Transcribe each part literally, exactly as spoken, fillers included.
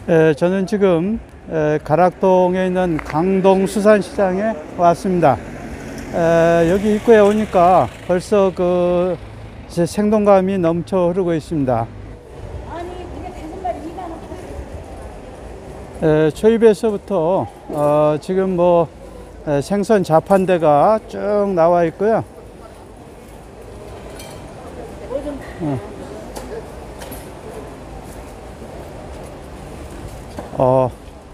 에, 저는 지금 에, 가락동에 있는 강동수산시장에 왔습니다. 에, 여기 입구에 오니까 벌써 그 제 생동감이 넘쳐 흐르고 있습니다. 아니 그게 다섯 마리 이만 원. 에, 초입에서부터 어, 지금 뭐 에, 생선 자판대가 쭉 나와 있고요. 어. 어,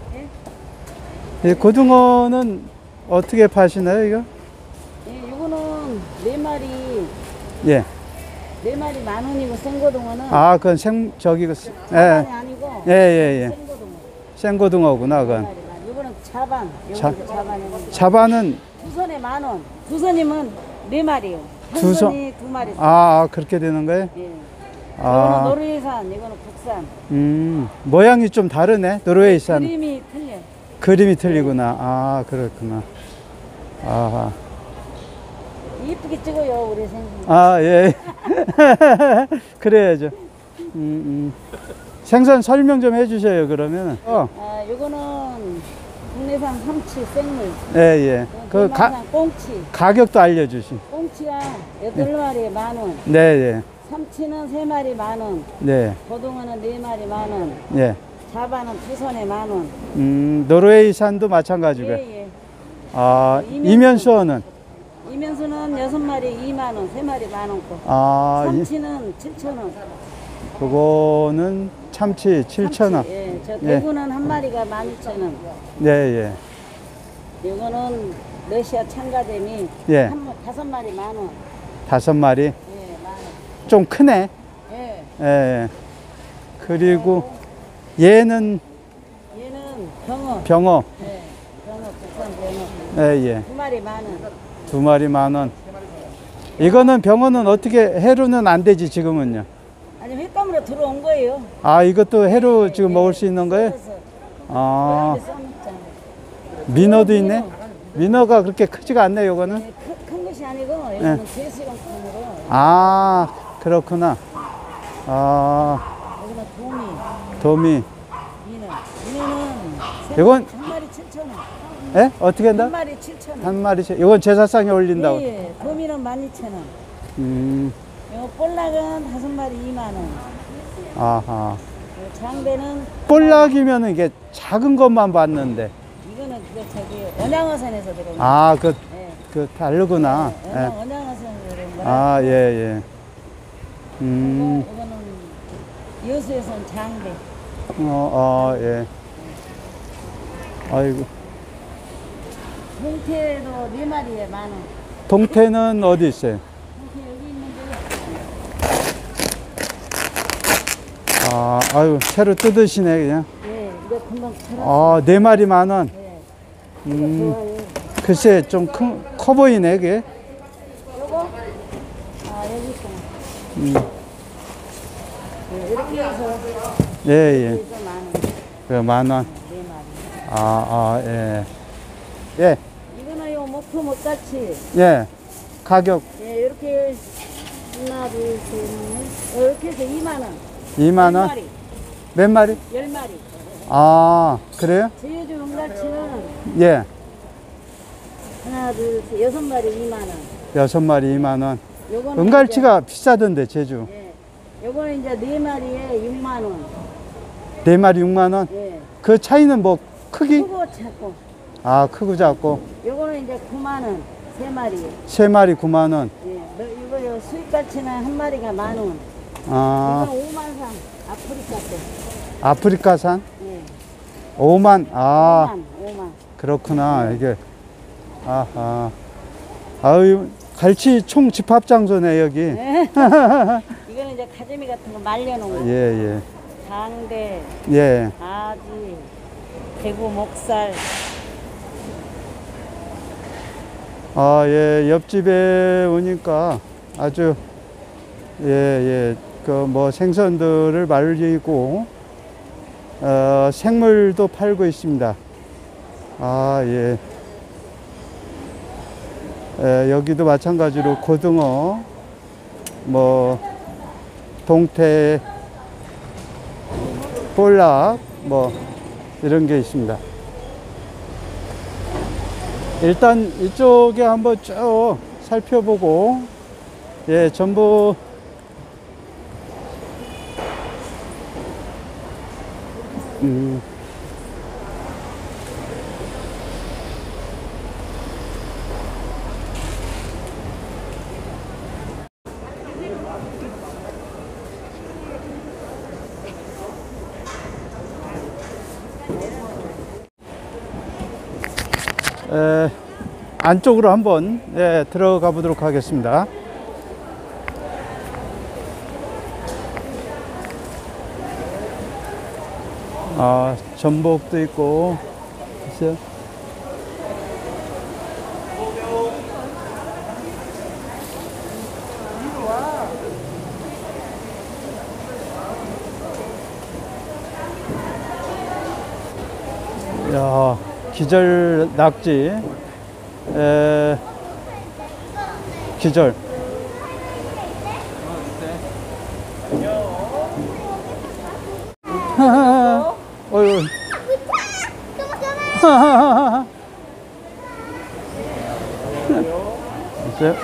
이 고등어는 어떻게 파시나요, 이거? 예, 요거는 네 마리 예. 네 마리 만 원이고 생고등어는 아, 그건 생, 저기, 그, 자반이 예. 아니고 예, 예, 예. 생고등어. 생고등어구나, 네 그건. 마리만. 요거는 자반. 자- 요거는 자반이고. 자반은, 두 선에 만 원. 두 선이면 네 마리요. 한 두 선- 선이 두 마리. 아, 아, 그렇게 되는 거예요? 예. 이거는 아, 노르웨이산, 이거는 국산. 음, 모양이 좀 다르네, 노르웨이산. 그림이 틀려. 그림이 틀리구나. 아, 그렇구나. 아, 이쁘게 찍어요, 우리 생선. 아, 예. 그래야죠. 음, 음. 생선 설명 좀 해주세요, 그러면. 어, 아, 요거는 국내산 삼치 생물. 예, 예. 그 가, 대만산 꽁치. 가격도 알려주시. 꽁치가 여덟 마리에 만 원. 네, 예. 삼치는 세 마리 만 원. 네, 고등어는 네 마리 만 원. 예. 자반은 두 선에 만 원. 음, 노르웨이산도 마찬가지고요. 예, 예. 아, 이면수. 이면수어는? 이면수는 여섯 마리 이만 원, 세 마리 만 원고. 아, 이, 삼치는 칠천 원. 그거는 참치 칠천 원. 예, 저 예. 대구는 한 마리가 만 이천 원. 네, 예. 이거는 러시아 참가댐이 예. 한 마- 다섯 마리 만 원. 다섯 마리. 예, 만 원. 좀 크네. 예. 예, 예. 그리고 얘는 얘는 병어. 병어. 예, 병어 국산 병어. 예, 예. 두 마리 만 원. 두 마리 만 원. 이거는 병어는 어떻게, 해로는 안 되지, 지금은요? 아니 횟감으로 들어온 거예요. 아, 이것도 해로 지금 먹을 수 있는 거예요? 썰어서 아, 고양이 써먹잖아요. 민어도 있네? 민어가 그렇게 크지가 않네, 요거는. 예, 큰, 큰 것이 아니고 여기는 제시용품으로 아, 그렇구나. 아, 여기는 도미, 도미. 민어. 민어는 세- 이건- 한 마리 칠천 원. 예? 어떻게 한다? 한 마리 칠천 원. 한 마리, 이건 제사상에 올린다고. 예, 예. 도미는 만 이천 원. 음, 요 볼락은 다섯 마리 이만 원. 아하. 요 장배는 볼락이면 이게 작은 것만 봤는데. 이거는 그 저기 언양어선에서 들어온 거. 아, 그, 예. 그, 다르구나. 예, 예. 언양, 언양어선에서 들어온 거라. 아, 예, 예. 음, 이거, 이거는 여수에서 온 장배. 어, 어, 예. 아이고. 동태도 네 마리에 만 원. 동태는 어디 있어요? 동태 여기 있는데 아, 아유, 새로 뜯으시네, 그냥. 예, 이거 금방 팔아. 아, 네 마리 만 원. 예. 음, 좋아요. 글쎄, 좀 큰, 커 보이네, 그게. 요거? 아, 여기 있구나. 음, 예, 이렇게 해서 예, 예. 이거 만 원. 그 만 원. 네 마리. 아, 아, 예. 예, 이거는 요 목표 목갈치. 예. 가격 예, 이렇게 하나, 둘, 셋, 넷. 이렇게 해서 이만 원. 이만 원. 열 마리. 몇 마리? 열 마리. 아, 그래요? 제주 은갈치는 예. 하나, 둘, 셋, 여섯 마리 이만 원. 여섯 마리 이만 원. 요거는 은갈치가 비싸던데, 제주. 이제, 예, 요거는 이제 네 마리에 육만 원. 네 마리 육만 원. 예. 그 차이는 뭐, 크기? 크고 작고. 아, 크고 작고. 요거는 이제 구만 원. 세 마리. 세 마리 구만 원. 예. 너 이거 요 수입갈치는 한 마리가 만 원. 아, 이건 오만 상. 아프리카 때. 아프리카산? 예. 오만. 아, 오만. 오만. 그렇구나. 이게. 아하. 아유, 갈치 총 집합 장소네, 여기. 예. 이거는 이제 가재미 같은 거 말려놓은 거. 예, 장대, 예. 예. 아지, 대구 목살. 아, 예, 옆집에 오니까 아주, 예, 예, 그 뭐 생선들을 말리고, 어, 생물도 팔고 있습니다. 아, 예. 예, 여기도 마찬가지로 고등어, 뭐, 동태, 볼락, 뭐, 이런 게 있습니다. 일단 이쪽에 한번 쭉 살펴보고, 예, 전부, 음, 에, 안쪽으로 한번 예, 들어가 보도록 하겠습니다. 아, 전복도 있고, 글쎄요. 야, 기절 낙지, 에, 기절. 하하하. 어휴. 하하하하. 있어요?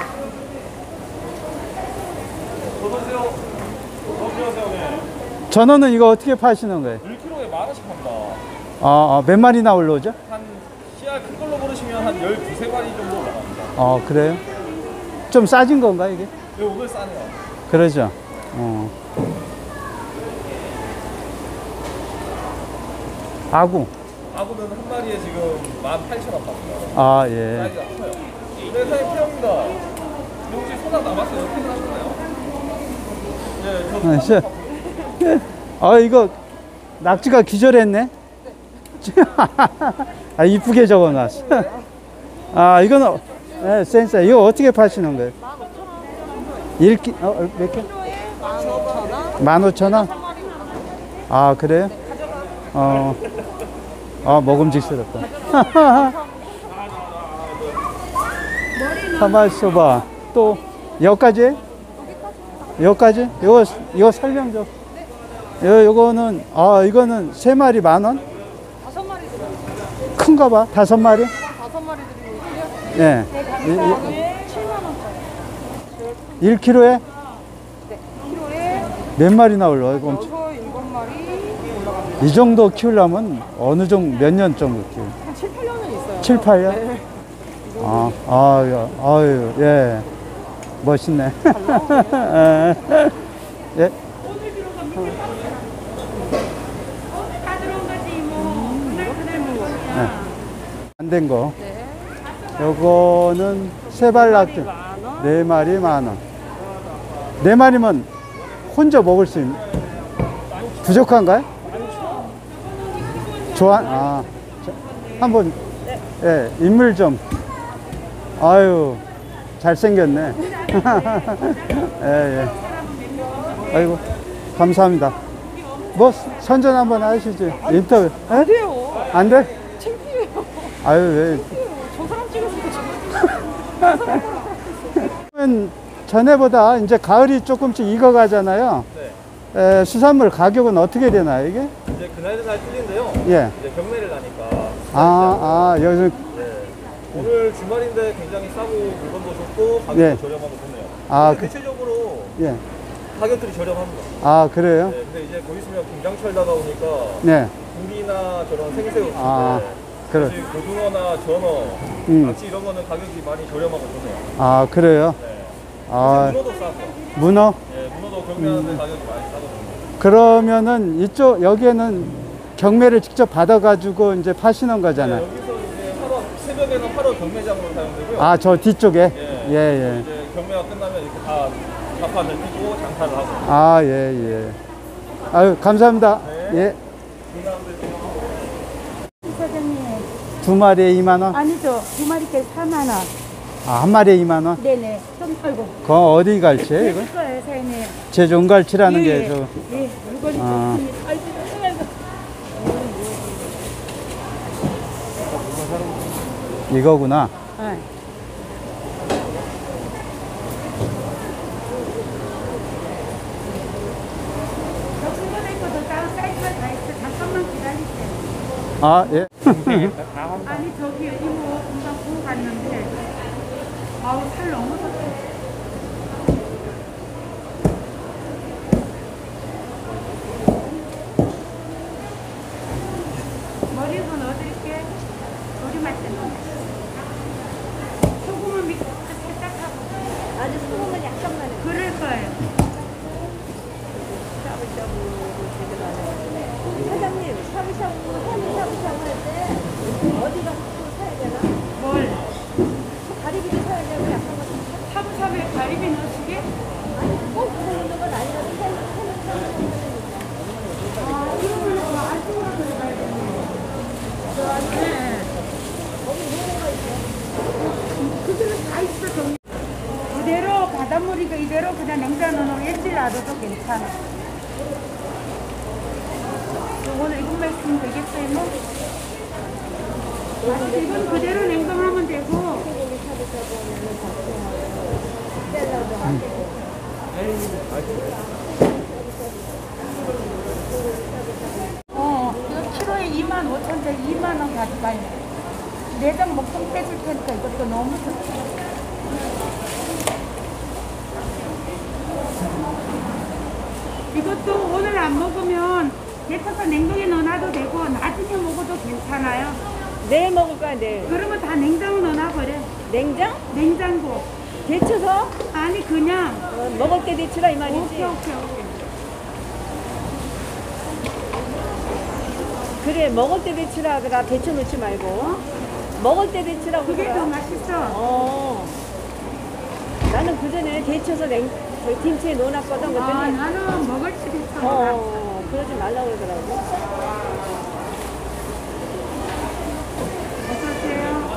전어는 이거 어떻게 파시는 거예요? 일 킬로그램에 만 원씩 합니다. 아, 아, 몇 마리나 올라오죠? 한 씨알 큰 걸로 고르시면 한 열두 마리 정도 올라갑니다. 아, 그래요? 좀 싸진 건가, 이게? 네, 오늘 싸네요. 그러죠. 어. 아구. 아구는 한 마리에 지금 만 팔천 원 받습니다. 아, 예. 사이즈가 커요. 네, 사장님 필요합니다. 혹시 소나 남았어요? 퇴근하셨나요? 네, 아, 저 씨. 아, 이거 낙지가 기절했네. 아, 이쁘게 적어 놨어. 아, 이거는 네, 센서. 이거 어떻게 파시는 거예요? 일 키, 어, 몇 개? 만 오천 원? 아, 그래요? 어, 아, 먹음직스럽다. 가만 있어봐. 또, 여기까지? 여기까지? 이거, 이거 설명 좀. 요, 요거는, 아, 이거는 세 마리 만 원? 다섯 마리 들어요. 큰가 봐. 다섯 마리? 다섯 마리 드리고 있고요. 예. 네, 칠만 원짜리. 일 킬로그램에 네, 키로에 몇 마리나 올라와요? 이거 엄청- 여섯, 일곱 마리 올라갑니다. 이 정도 키우려면 어느 정도, 몇 년 정도 키우? 한 칠, 팔 년은 있어요. 칠, 팔 년? 네. 아, 아유, 아유, 예. 멋있네. 예. 예. 안 된 거. 네. 요거는 세발 낙지. 만 원. 네 마리 만 원. 네 마리면 혼자 먹을 수 있는. 부족한가요? 좋아, 아. 자, 한번, 예, 인물 좀. 아유, 잘생겼네. 예, 예. 아이고, 감사합니다. 뭐, 선전 한번 하시지. 인터뷰. 예? 돼요. 안 돼? 창피해요. 아유, 왜. 저 사람 찍었으니까 저. 그러면 전에보다 이제 가을이 조금씩 익어가잖아요. 네. 에, 수산물 가격은 어떻게 되나요, 이게? 이제 그날은 날 틀린데요. 예. 이제 경매를 하니까. 아, 아, 여기서, 네. 오늘 주말인데 굉장히 싸고 물건도 좋고 가격도 네. 저렴하고 좋네요. 아, 근데 대체적으로 예. 가격들이 저렴합니다. 아, 그래요? 네, 근데 이제 거기 있으면 김장철 다가오니까 네. 고기나 저런 생새우, 아, 그래. 사실 고등어나 전어, 음. 낙지 이런 거는 가격이 많이 저렴하고 좋네요. 아, 그래요? 네. 아, 문어도 싸고, 문어? 네, 문어도 경매하는데 가격이 많이 싸거든요. 그러면은 이쪽, 여기에는 경매를 직접 받아가지고 이제 파시는 네, 거잖아요. 여기서 이제 팔 월, 새벽에는 팔 월 경매장으로 사용되고요. 아, 저 뒤쪽에? 예, 예, 예. 이제 경매가 끝나면 이렇게 다 자판을 끼고 장사를 하고. 아, 예, 예. 아유, 감사합니다. 예. 사장님. 두 마리에 이만 원? 아니죠. 두 마리께 사만 원. 아, 한 마리에 이만 원? 네네. 좀 아이고. 그거 어디 갈치예요, 이거? 거예요, 사장님. 제주 은갈치라는 게 예, 저, 예, 물건이 아. 좋습니다. 아이고, 아이고. 이거구나. 네. 저 친구들 것도 따로 사이즈가 다 있어요. 아, 예. 아니 저기 이모 금방 보고 갔는데 아우 살 너무 좋다. 머리는 넣어드릴게. 머리 맛 때문에. 소금은 밑에 살짝 하고. 아주 소금은 약간만 해. 그럴 거예요. 사장님, 샤브샤브, 햄 샤브샤브 할 때 어디 가서 또 사야 되나? 뭘? 가리비도 사야 되고 약간 거 샤브샤브에 가리비 넣으시게? 아니 꼭 그런 건 아니라도 햄, 햄 샤브샤브 아, 이거는 안쪽으로 들어가야 되네. 네. 거기 뭐가 있어? 그들은 다 있어, 정리. 그대로 바닷물이가 이대로 그냥 냉장고로 일주일 놔둬도 괜찮아. 오늘 이것만 있으면 되겠어요, 뭐? 아, 이건 그대로 냉동하면 되고. 어, 이거 키로에 이만 오천짜리 이만 원 가져가요. 내장 목통 빼줄 테니까 이것도 너무 좋다. 이것도 오늘 안 먹으면 데쳐서 냉동에 넣어놔도 되고 나중에 먹어도 괜찮아요. 내일 먹을 거야, 내일. 그러면 다 냉장고 넣어놔버려. 냉장? 냉장고. 데쳐서? 아니 그냥. 어, 먹을 때 데치라 이 오케이 말이지. 오케이 오케이. 그래, 먹을 때 데치라 하더라. 데쳐놓지 말고. 먹을 때 데치라고 그게 더 그러더라. 맛있어. 어. 나는 그 전에 데쳐서 냉, 저기 김치에 넣어놨거든. 아 그랬더니, 나는 먹을 때 데쳐. 어, 그러지 말라고 그러더라고. 어서오세요.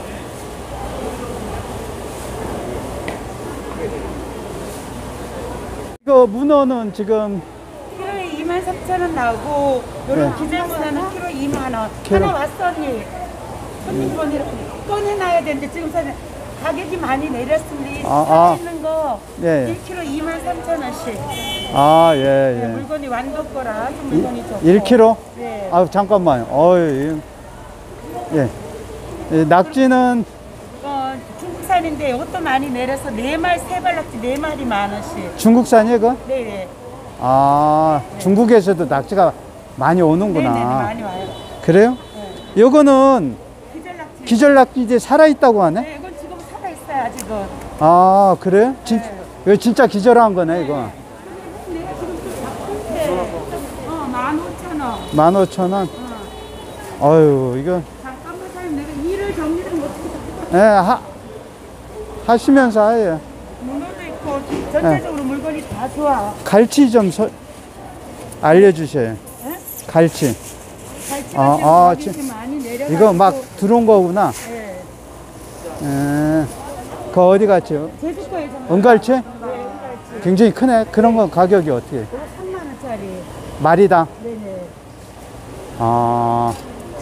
이거 문어는 지금 키로에 이만 삼천 원 나오고 요런 네. 기절 문어는 키로 이만 원. 키로. 하나 왔어 언니. 손님 건 이렇게 꺼내놔야 되는데 지금 사실 가격이 많이 내렸습니다. 이 아, 살아 아. 있는 거 예. 일 킬로그램 이만 삼천 원씩. 아, 네, 예, 예. 물건이 완도 거라 좀 물건이 좋고. 일 킬로그램? 네. 아, 잠깐만요. 어이. 예. 예, 낙지는 어, 중국산인데 이것도 많이 내려서 네 마리 세 발 낙지 네 마리 만 원씩. 중국산이에요, 그거? 네네. 아, 중국에서도 낙지가 많이 오는구나. 네네 많이 와요. 그래요? 네. 요거는 기절 낙지. 기절 낙지 이제 살아있다고 하네? 네, 이건 지금 살아 있어요 아직은. 아, 그래요? 진, 네. 이거 진짜 기절한 거네, 이거. 내가 지금 또 바쁜데. 어, 만 오천 원. 만 오천 원. 어. 어휴, 이거, 잠깐만 사장님 내가 일을 정리를 못해서 예, 하, 하시면서 해요. 문어도 있고 전체적으로 물건이 다 좋아. 갈치 좀 서, 알려주셔요. 네? 갈치. 갈치가 아, 지금 아, 가격이 지- 많이 내려가지고. 이거 막 들어온 거구나. 네. 예. 그 어디 갔죠? 제주 거에 좀. 은갈치? 네, 은갈치. 굉장히 크네. 그런 건 가격이 어떻게? 이거 삼만 원짜리. 마리당. 네네. 아.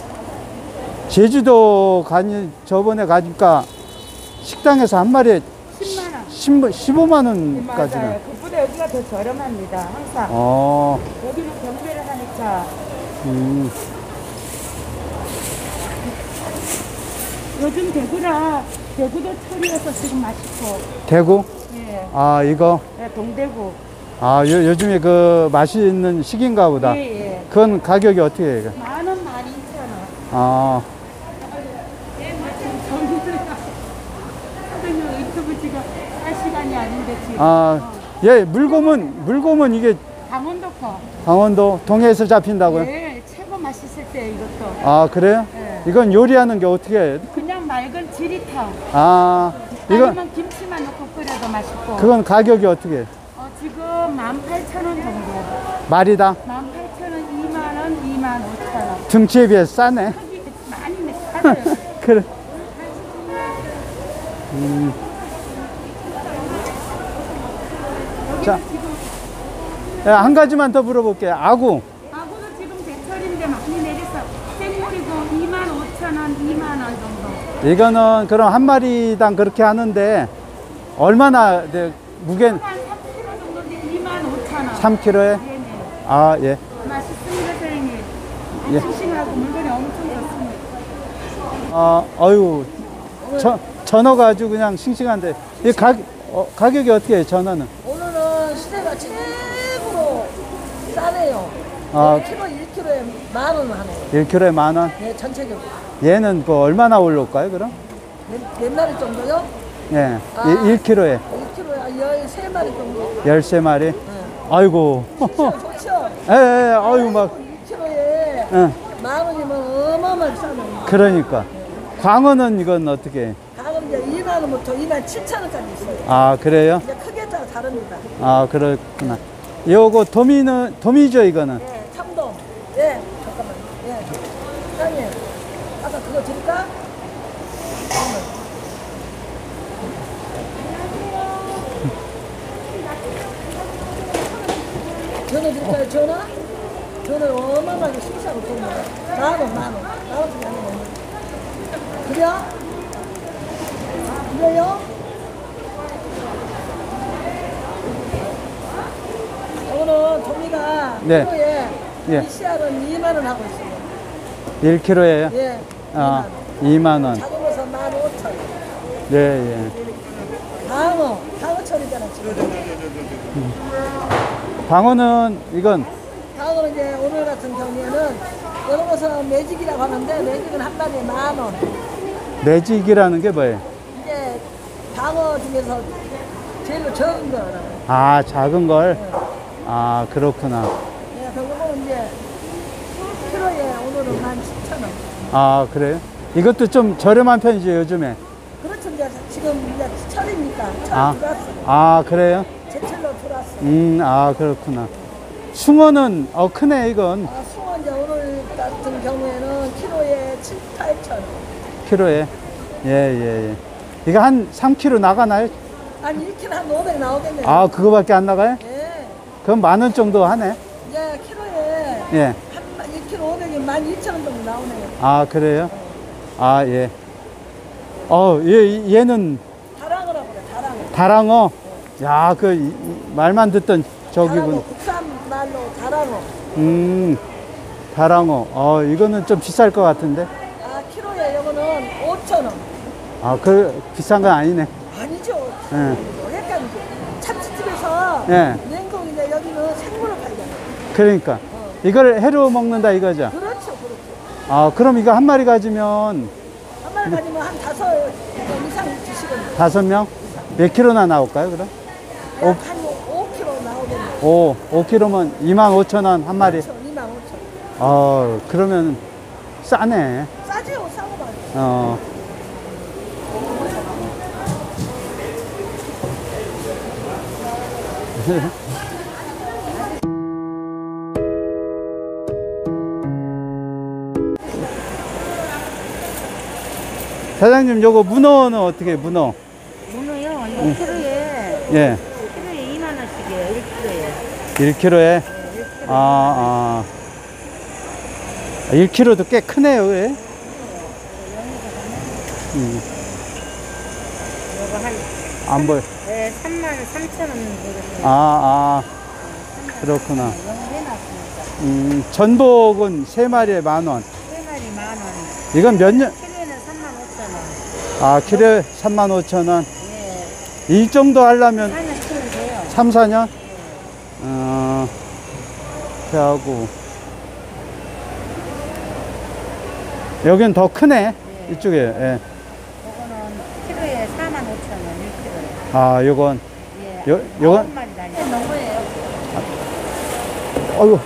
제주도 가니, 저번에 가니까 식당에서 한 마리에 십만 원. 십오만 원까지는. 맞아요. 그보다 여기가 더 저렴합니다. 항상. 어, 여기는 경매를 하니까. 음. 요즘 대구라 대구도 철이어서 지금 맛있고. 대구? 예. 아, 이거? 네, 동대구. 아, 요, 요즘에 그 맛있는 시기인가 보다. 예, 예. 그건 가격이 어떻게 해요? 이거? 만 원, 만 이천 원. 아, 예, 마침 정리를 사장님 유튜브 지금 할 시간이 아닌데 지금. 아, 예, 물곰은, 물곰은 이게 강원도 거. 강원도 동해에서 잡힌다고요? 예, 최고 맛있을 때 이것도. 아, 그래요? 예. 이건 요리하는 게 어떻게 해요? 그냥 맑은 지리탕. 아, 이건, 아니면 김치만 넣고 끓여도 맛있고. 그건 가격이 어떻게 해요? 어, 지금 만 팔천 원 정도. 마리당? 만 팔천 원, 이만 원, 이만 오천 원. 등치에 비해 싸네. 여기 많이 내 싸요. 그래. 음. 자, 예, 한 가지만 더 물어볼게요. 아구. 아구도 지금 제철인데 많이 내려서 생물이고 이만 오천 원, 이만 원 정도. 이거는 그럼 한 마리당 그렇게 하는데 얼마나 네, 무게 한 삼 킬로그램 정도인데 이만 오천 원. 삼 킬로그램에? 네네. 아, 예. 맛있습니다, 사장님. 예. 싱싱하고 물건이 엄청 아, 아유, 저, 전어가 아주 그냥 싱싱한데. 이 가, 어, 가격이 어떻게 해요, 전어는? 오늘은 시세가 최고로 싸네요. 아. 키로 일 킬로에 만 원 하네요. 일 킬로에 만 원? 네, 전체적으로. 얘는 그 얼마나 올라올까요, 그럼? 몇, 몇 마리 정도요? 예, 아. 일 킬로에 일 킬로에 열세 마리 정도? 열세 마리. 아이고. 좋죠, 좋죠. 예, 예, 아유, 막. 일 킬로에 예, 만 원이면 어마어마하게 싸네요. 그러니까. 광어는 이건 어떻게 해요? 가끔 이제 이만 원부터 이만 칠천 원까지 있어요. 아, 그래요? 이제 크게 따라 다릅니다. 아, 그렇구나. 요거 도미는, 도미죠, 이거는? 예, 참돔. 예, 잠깐만. 예. 사장님, 아까 그거 드릴까? 전화 드릴까요, 전화? 전화 어마어마하게 싱싱하고 좋은 거예요. 만 원, 만 원. 만 원짜리 안 해요. 그래요? 그래요? 오늘 도미가 네. 키로에 예. 이씨알은 이만 원 하고 있어요. 일 킬로에요? 예. 아, 이만 원. 작은 것은 만 오천 원. 네, 예. 방어, 방어철이잖아 지금. 방어는 이건 방어는 이제 오늘 같은 경우에는 이런 것은 매직이라고 하는데 매직은 한 마리에 만 원. 매직이라는 게 뭐예요? 이제 방어 중에서 제일 적은 거라고. 아, 작은 걸? 아, 그렇구나. 예, 그거는 이제 키로에 오늘은 만 칠천 원. 아, 그래요? 이것도 좀 저렴한 편이죠, 요즘에? 그렇죠. 이제 지금 이제 철이니까 철 아, 들어왔어. 아, 그래요? 제철로 들어왔어. 음, 아, 그렇구나. 숭어는, 어, 크네, 이건. 아, 숭어 이제 오늘 같은 경우에는 키로에 칠, 팔천 원. 키로에. 예, 예, 예. 이거 한 삼 킬로그램 나가나요? 아니 일 킬로에 한 오백 나오겠네요. 아, 그거밖에 안 나가요? 예. 그럼 만 원 정도 하네? 이제 키로에 예. 한 일 킬로 오백이 만 이천 원 정도 나오네요. 아, 그래요? 아, 예. 어, 얘, 얘는 다랑어라고 그래, 다랑어. 다랑어. 야, 그, 이- 이 말만 듣던 저기군. 다랑어, 국산 말로 다랑어. 음, 다랑어. 어, 이거는 좀 비쌀 것 같은데? 아, 키로에 이거는 오천 원. 아, 그, 비싼 건 아니네. 아니죠. 예. 헷갈리죠. 참치집에서 예. 냉동인데 여기는 생물을 팔잖아요. 그러니까. 이걸 해로 먹는다 이거죠? 그렇죠, 그렇죠. 아, 그럼 이거 한 마리 가지면 한 마리 가지면 한 다섯 이상 드시거든요. 다섯 명? 몇 킬로나 나올까요, 그럼? 오. 한 오 킬로 나오겠네요. 오, 오 킬로면 이만 오천 원 한 마리. 그렇죠, 이만 오천 원. 어, 그러면 싸네. 싸지요, 싸고 봐요. 어. 사장님, 요거 문어는 어떻게, 해요, 문어? 문어요. 이 키로에 예, 키로에 이만 원씩이에요. 일 키로에. 일 킬로에? 아, 아. 일 킬로도 꽤 크네요, 왜? 음, 이거 한 안 보여. 네, 삼만 삼천 원 되겠네요. 아, 아. 그렇구나. 해놨습니다. 음, 전복은 세 마리에 만 원. 세 마리 만 원. 이건 몇 년? 키로에는 삼만 오천 원. 아, 키로에 삼만 오천 원. 예. 이 정도 하려면 한 년 키로세요. 삼, 사 년? 어, 이렇게 하고. 여긴 더 크네. 이쪽에, 예. 이거는 키로에 사만 오천 원. 일 키로에. 아, 요건. 예. 요, 요건, 아홉 마리 달려. 너무해요. 어이구.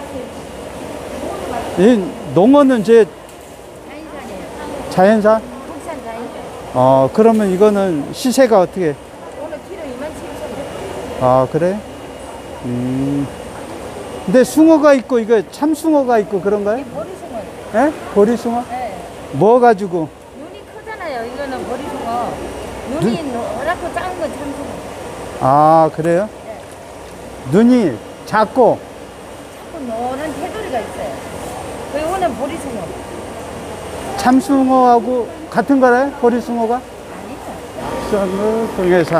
이 농어는 제 자인산이에요. 자연산? 국산 자인산. 어, 그러면 이거는 시세가 어떻게? 오늘 키로 이만 칠천 원. 아, 그래? 음. 근데 숭어가 있고, 이거 참숭어가 있고 그런가요? 보리숭어. 예? 보리숭어? 네. 뭐 가지고? 눈이 크잖아요. 이거는 보리숭어. 눈이 노랗고 작은 건 참숭어. 아, 그래요? 눈이 작고, 자꾸 노란 테두리가 있어요. 그 이거는 보리숭어. 참숭어하고 같은 거래? 보리숭어가? 아니죠. 썬느 동해사.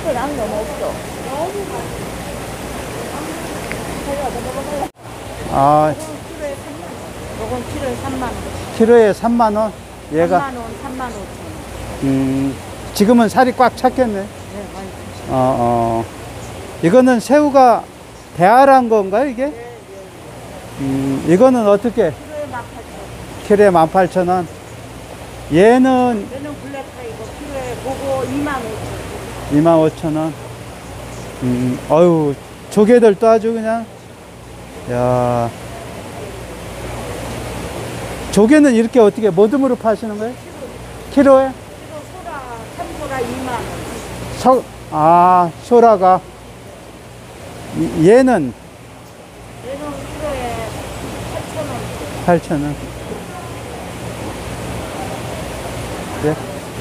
이거 양 너무 없어. 아, 요건 키로에 삼만 원. 키로에 삼만 원? 얘가? 삼만 원, 삼만 오천 원. 음, 지금은 살이 꽉 찼겠네. 네, 많이 어, 어. 이거는 새우가 대하란 건가요, 이게? 음, 이거는 어떻게? 키로에 만 팔천 원. 키로에 만 팔천 원. 얘는 얘는 블랙타이거 키로에 그거 이만 오천 원. 이만 오천 원. 음, 어유 조개들도 아주 그냥, 야. 조개는 이렇게 어떻게 모듬으로 파시는 거예요? 키로에? 키로 소라, 참소라 이만 원. 서, 아, 소라가. 이- 얘는 얘는 키로에 팔천 원. 팔천 원. 네.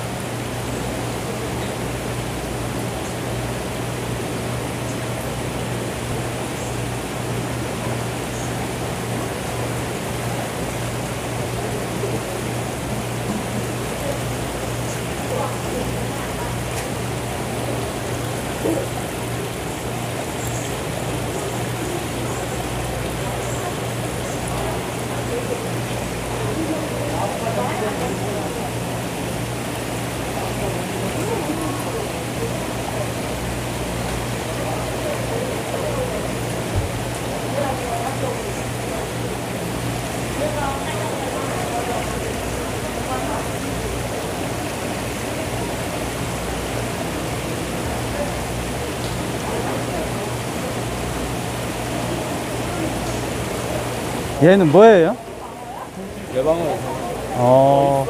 얘는 뭐예요? 예방을 어.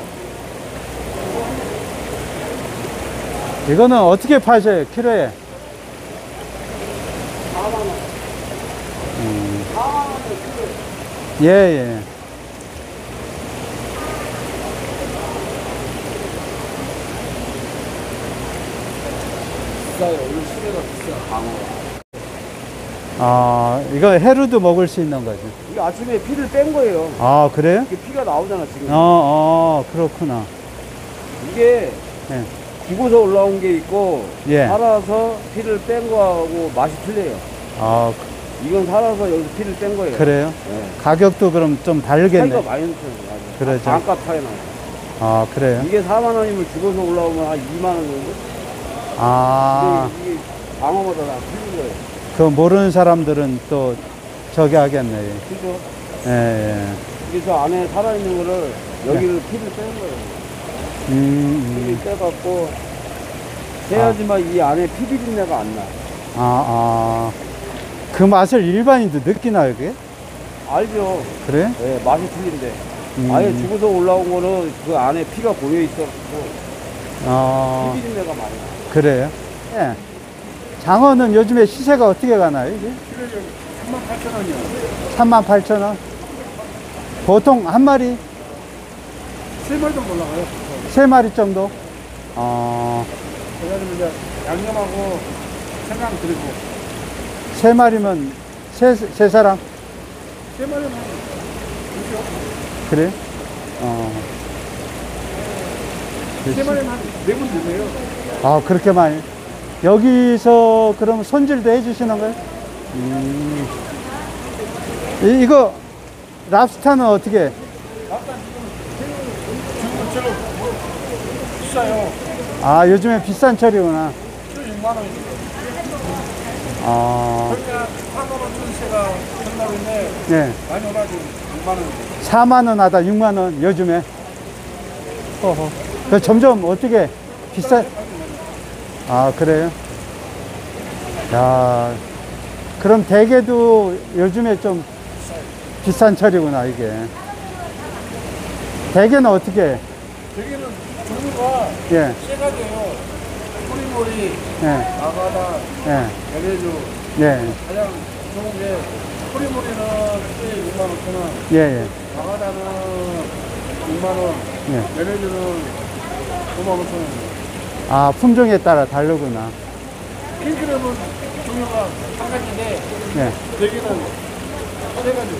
이거는 어떻게 파셔요, 키로에? 음. 예, 예. 비싸요. 오늘 시계가 비싸. 방어. 아, 이거 해루도 먹을 수 있는 거죠. 이게 아침에 피를 뺀 거예요. 아, 그래요? 이게 피가 나오잖아, 지금. 어, 어, 그렇구나. 이게 예. 죽어서 올라온 게 있고, 예. 살아서 피를 뺀 거하고 맛이 틀려요. 아, 이건 살아서 여기서 피를 뺀 거예요. 그래요? 네. 가격도 그럼 좀 다르겠네. 차이가 많이 나요. 그러죠. 반값 차이 나요. 아, 그래요? 이게 사만 원이면 죽어서 올라오면 한 이만 원 정도? 아, 근데 이게 방어마다 다 틀린 거예요. 그 모르는 사람들은 또 저기 하겠네. 그죠? 예, 예. 이게 저 안에 살아있는 거를 여기를 피를 빼는 거예요. 음, 피를 음. 빼갖고 해야지만 이 안에 피 비린내가 안 나. 아, 아. 그 맛을 일반인도 느끼나요, 그게? 알죠? 그래? 네, 맛이 틀린데. 음. 아예 죽어서 올라온 거는 그 안에 피가 고여 있어서 아, 피 비린내가 많이 나. 그래요? 예. 장어는 요즘에 시세가 어떻게 가나요, 이게? 삼만 팔천 원이요. 삼만 팔천 원? 보통 한 마리? 세 마리 정도 올라가요. 세 마리 정도? 어, 그래가지고 이제 양념하고 생강 드리고. 세 마리면 세, 세 사람? 세 마리면 그래? 어. 세 마리면 한 네 분 드세요. 아, 그렇게 많이? 여기서 그럼 손질도 해주시는 거예요? 음. 이, 이거, 랍스타는 어떻게? 지금 비싸요. 아, 요즘에 비싼 철이구나. 키로 육만 원이죠. 아, 그러니까 사만 원 전세가 한다는데 네. 많이 올라가지고 육만 원. 사만 원 하다 육만 원, 요즘에. 어허. 그 점점 어떻게 비싸? 아, 그래요? 야, 그럼 대게도 요즘에 좀 비싼 철이구나, 이게. 대게는 어떻게? 여기는 종류가 예, 세 가지예요. 뿌리머리, 예, 아가다, 예, 메레주. 예, 가장 좋은 게 뿌리머리는 키로에 육만 오천 원, 예, 예, 아가다는 육만 원, 예. 메레주는 구만 오천 원. 아, 품종에 따라 다르구나. 킹크랩은 종류가 한 가지인데 예. 대게는 세 가지.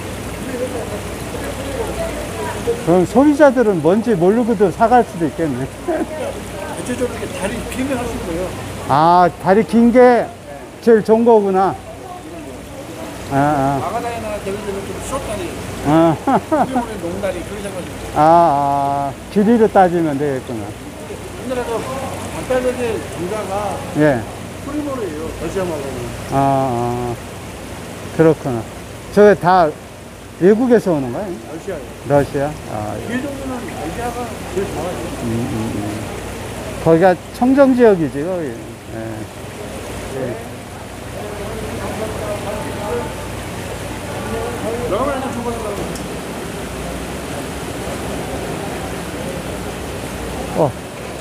그럼 소비자들은 뭔지 모르고도 사갈 수도 있겠네. 대체적으로 이렇게 다리 비면 하시는 거예요. 아, 다리 긴 게 제일 좋은 거구나. 아, 아. 마가다이나 걔네들은 좀 숏다리, 아, 우리는 농다리 그렇게 생각하시면 아, 아, 길이로 따지면 되겠구나. 옛날에도 간단하게 중가가 예. 프리모르예요. 러시아말로는. 아, 아, 그렇구나. 저게 다 외국에서 오는 거예요? 러시아예요. 러시아? 아, 예. 길 정도는 러시아가 제일 잘하죠. 음, 음, 음. 거기가 청정 지역이지, 거기. 예. 예. 러시아는 좀 초반에 어.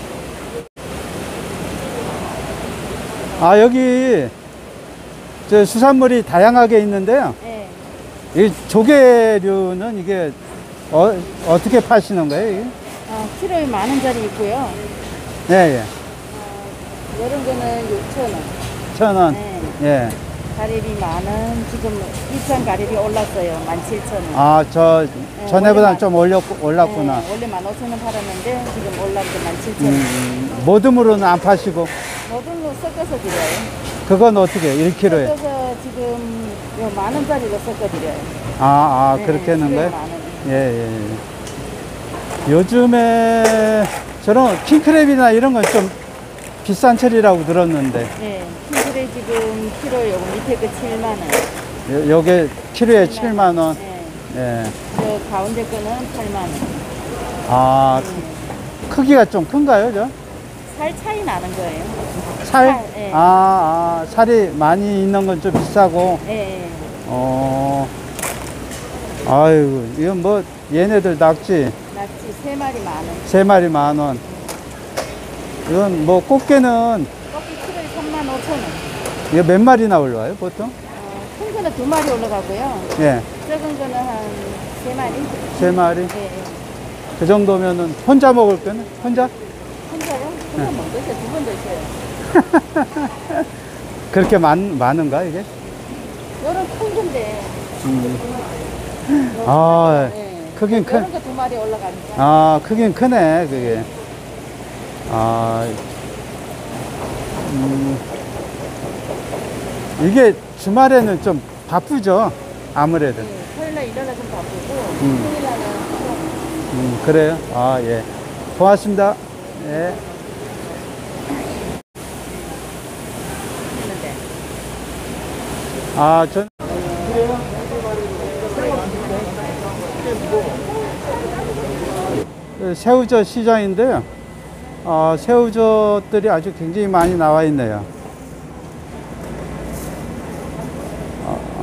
아, 여기 저 수산물이 다양하게 있는데요. 네. 이 조개류는 이게 어, 어떻게 파시는 거예요? 이게? 어, 키로에 만 원짜리 있고요. 예, 예. 이런 거는 육천 원. 천 원. 네. 예. 가리비 만 원. 지금 일산 가리비 올랐어요. 만 칠천 원. 아, 저 네, 전에보다 원래 좀 올렸, 올랐구나. 네, 원래 만 오천 원 팔았는데 지금 올랐는데 만 칠천 원. 음, 모듬으로는 안 파시고. 모든 거 섞어서 드려요. 그건 어떻게? 일 킬로에? 섞어서 지금 요 만 원짜리로 섞어 드려요. 아, 아, 네, 그렇게 하는 키로에 거예요? 만 원. 예, 예, 예. 요즘에 저런 킹크랩이나 이런 건 좀 비싼 철이라고 들었는데, 네, 킹크레 지금 키로 요거 밑에 거 칠만 원. 요, 요게 키로에 칠만 원. 네. 예. 저 가운데 거는 팔만 원. 아, 크기가 좀 큰가요, 저? 살 차이 나는 거예요. 살? 살, 예. 아, 아, 살이 많이 있는 건 좀 비싸고, 예. 예. 어, 아유, 이건 뭐, 얘네들 낙지 낙지 세 마리 만 원. 세 마리 만 원. 이건 뭐, 꽃게는 꺾기 키로에 삼만 오천 원. 이거 몇 마리나 올라와요, 보통? 어, 큰 거는 두 마리 올라가고요. 예, 작은 거는 한 세 마리. 세 마리. 예. 예. 그 정도면은 혼자 먹을 거는? 혼자? 혼자요? 혼자 못 드세요. 두 번 드세요. 그렇게 많, 많은가, 이게? 요런 큰 건데. 음. 아, 예. 크긴 큰. 요런 거 두 마리 올라가니까. 아, 크긴 크네, 그게. 아, 음, 이게 주말에는 좀 바쁘죠, 아무래도. 예. 토요일날 일어나 좀 바쁘고, 음. 평일날은 좀 음, 그래요? 아, 예. 고맙습니다. 예. 했는데. 아, 전. 새우젓 시장인데요. 아, 새우젓들이 아주 굉장히 많이 나와 있네요. 어.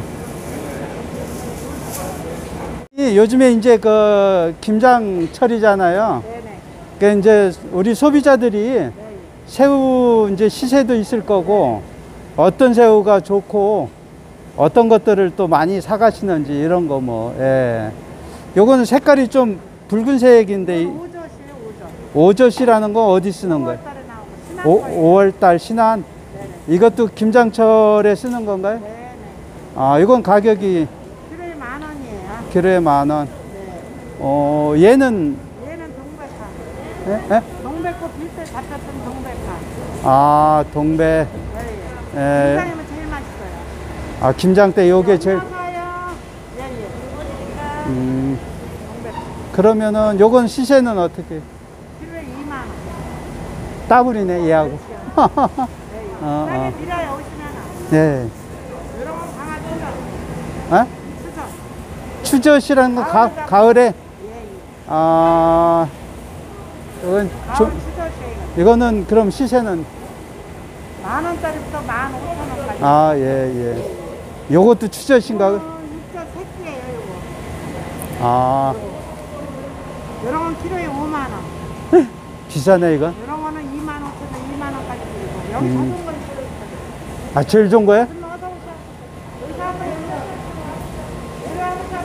이 요즘에 이제 그 김장철이잖아요. 네네. 그 이제 우리 소비자들이 새우 이제 시세도 있을 거고 어떤 새우가 좋고 어떤 것들을 또 많이 사가시는지 이런 거 뭐, 예. 요거는 색깔이 좀 붉은색인데, 이- 오젓이에요, 오젓. 오젓이라는 거 어디 쓰는 거예요? 달에 나오고 오, 오월달 신안? 이것도 김장철에 쓰는 건가요? 네네. 아, 이건 가격이 키로에 만 원이에요. 키로에 만 원. 네. 어, 얘는, 얘는 동백판. 예? 예? 동백꽃 빌때 갖다 준 동백판. 아, 동배. 네. 예. 김장이면 제일 맛있어요. 아, 김장 때 요게 제일, 먹어요. 예, 예. 음, 동백판. 그러면은 요건 시세는 어떻게? 키로에 이만 원. 따블이네, 얘하고. 네. 어, 싸게 어. 드려요, 오시면은. 네. 이런 건 강아지죠. 어? 수저. 추젓이라는 거 가, 가을에? 예, 예. 아, 이건 가을 좀, 수저시에요. 이거는 그럼 시세는? 만 원짜리부터 만 오천 원까지. 아, 예, 예. 요것도 추젓인가? 육젓 새끼예요, 이거. 아, 이런 건 키로에 오만 원. 비싸네, 이건. 이런 거는 이만 오천 원, 이만 원까지 드리고. 여기 음. 사준 건 키로 있어요. 아, 제일 좋은 거예요? 좀 어서 오셔. 여기 한번 있어. 이리 와보자.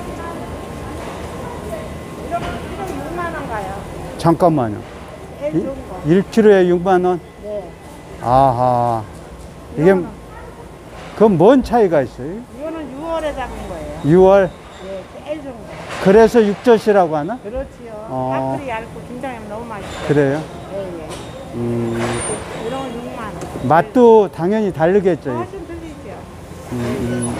이런 건 키로에 육만 원 가요. 잠깐만요. 제일 좋은 거. 일 킬로에 육만 원? 네. 아하. 이게, 이거는, 그건 뭔 차이가 있어요? 이거는 유월에 잡은 거예요. 유월? 예, 제일 좋은 거. 그래서 육젓이라고 하나? 그렇지요. 어. 파프리 얇고 김장하면 너무 맛있어요. 그래요? 예, 예. 음, 이런 건 육만 원. 맛도 당연히 다르겠죠. 아, 좀 들리죠. 음, 음.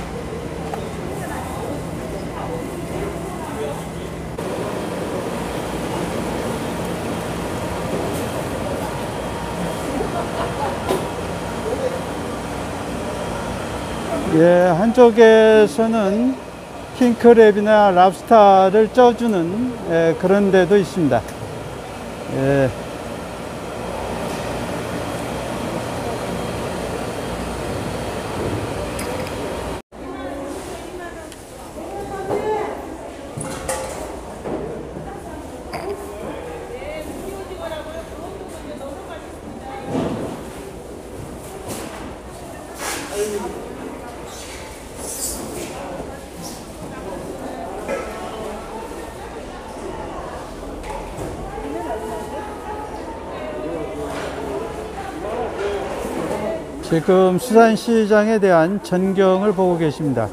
예, 한쪽에서는 킹크랩이나 랍스타를 쪄주는 예, 그런 데도 있습니다. 예. 지금 수산시장에 대한 전경을 보고 계십니다.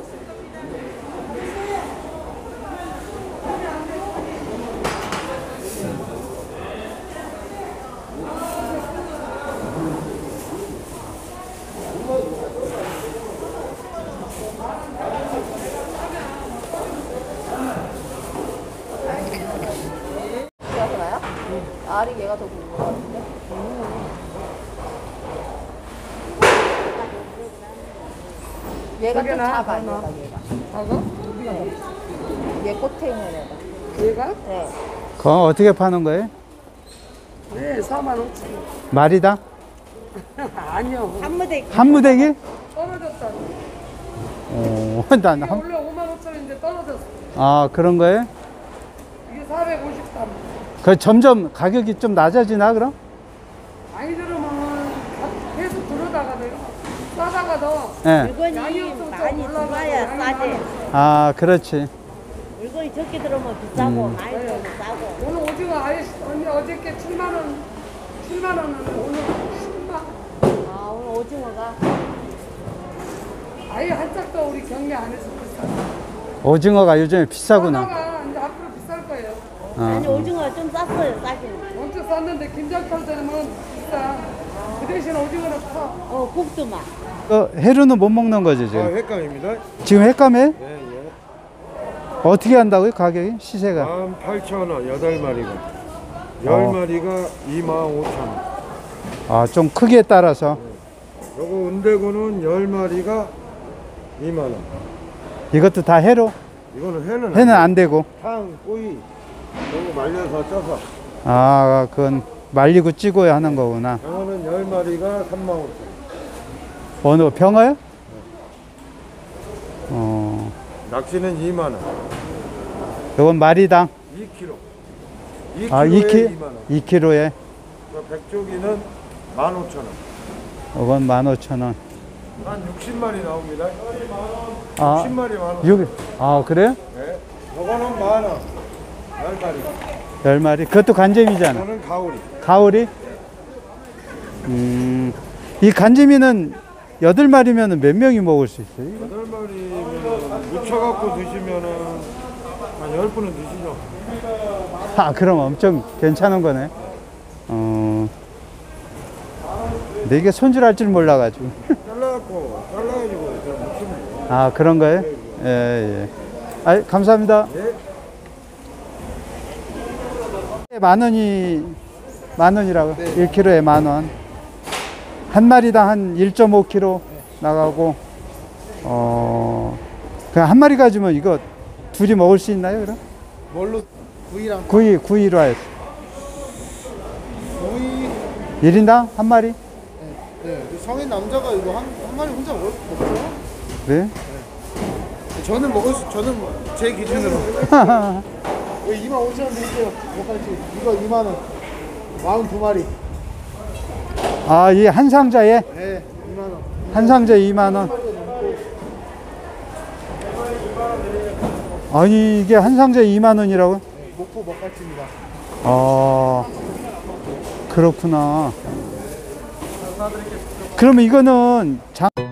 알이 얘가 더 좋은 것 같은데? 얘가 좀 작아, 얘가, 얘가. 작아? 얘 꽃에 있는 애가. 얘가? 네. 그거 어떻게 파는 거예요? 네, 사만 오천 원. 마리당? 아니요. 한무대 한 무대기? 떨어졌다. 오, 난 한, 원래 오만 오천 원인데 떨어졌어. 아, 그런 거예요? 이게 사백오십삼 원. 그 점점 가격이 좀 낮아지나, 그럼? 많이 들으면 계속 들어다가 내가 싸다가 너 예. 물건이 양이 없어서 많이 올라가고 들어야 양이 싸지. 많아. 아, 그렇지. 물건이 적게 들어오면 비싸고 음. 많이 들어오면 싸고. 오늘 오징어 아예 언니 어저께 칠만 원, 칠만 원은 오늘 십만. 아, 오늘 오징어가 아예 한 짝도 우리 경매 안 해서 비싸. 오징어가 요즘에 비싸구나. 싸다가 이제 앞으로 비쌀 거예요. 아니 어. 오징어가 좀 쌌어요, 싸긴. 엄청 쌌는데 김장철 때는 비싸. 그 대신 오징어는 커. 어, 국도만. 어, 해루는 못 먹는 거지, 아, 지금? 횟감입니다. 지금 횟감에? 예, 예. 어떻게 한다고요, 가격이? 시세가? 만 팔천 원, 여덟 마리가. 어. 열 마리가 이만 오천 원. 아, 좀 크기에 따라서. 요거 은대구는 열 마리가 이만 원. 이것도 다 해로? 이거는 회는 회는 안 되고. 탕, 꼬이. 요거 말려서 쪄서. 아, 그건 말리고 찌고야 하는 거구나. 장어는 열 마리가 삼만 오천 원. 어느, 병어요? 어, 낚시는 이만 원. 이건 마리당. 이 킬로그램. 아, 이 킬로그램? 이만 원. 이 킬로그램에. 그 백조기는 만 오천 원. 이건 만 오천 원. 한 육십 마리 나옵니다. 아, 육십 마리 만 원. 육, 아, 그래요? 네. 요거는 만 원. 열 마리. 열 마리. 그것도 간재미잖아. 이거는 가오리. 가오리? 음, 이 간재미는 여덟 마리면 몇 명이 먹을 수 있어요? 이거? 여덟 마리면 무쳐갖고 드시면은 한 열 분은 드시죠. 아, 그럼 엄청 괜찮은 거네. 어, 근데 이게 손질할 줄 몰라가지고. 잘라갖고, 잘라가지고 그냥 무치면 돼요. 아, 그런 거예요? 예, 예. 아, 감사합니다. 네. 만 원이, 만 원이라고. 일 킬로그램에 만 원. 한 마리당 한 일 점 오 킬로그램 나가고, 어, 그냥 한 마리 가지면 이거 둘이 먹을 수 있나요, 그럼? 뭘로 구이랑 구이, 구이로 해서. 구이 일 인당 한 마리? 네, 그 성인 남자가 이거 한, 한 마리 혼자 먹, 먹죠? 네? 저는 먹을 수 저는 제 기준으로 이거 이만 오천 원 드릴게요. 뭐까지 이거 이만 원 마흔두 마리. 아, 이 한 상자에? 네, 이만 원. 한 상자에 이만 원. 아니, 이게 한 상자에 이만 원이라고? 네, 목포 먹갈치입니다. 아, 그렇구나. 그러면 이거는 장